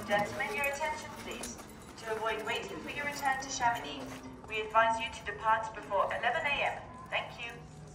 Gentlemen, your attention please. To avoid waiting for your return to Chamonix, we advise you to depart before 11 a.m. Thank you.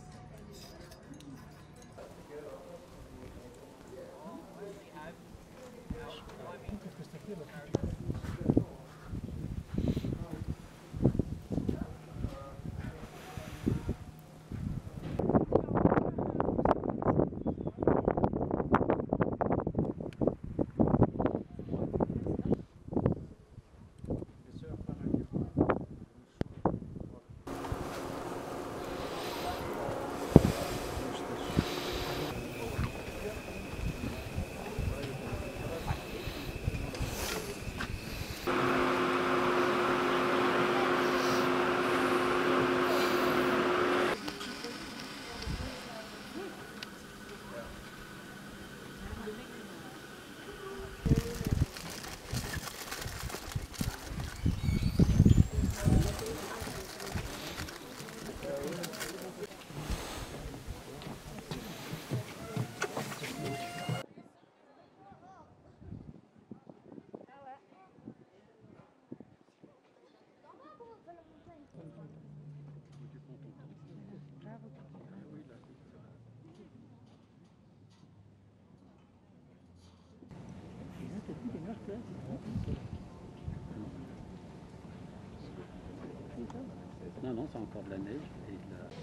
Non, non, c'est encore de la neige et de la...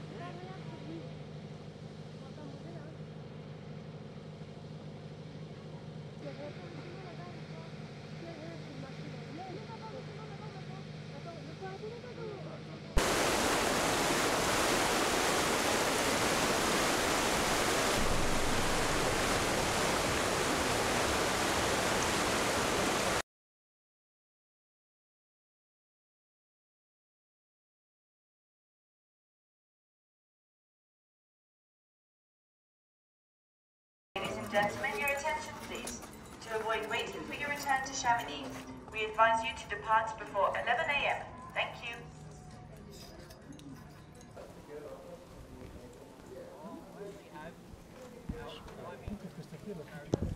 Ladies and gentlemen, your attention please. To avoid waiting for your return to Chamonix, we advise you to depart before 11 a.m. Thank you. Questo qui è la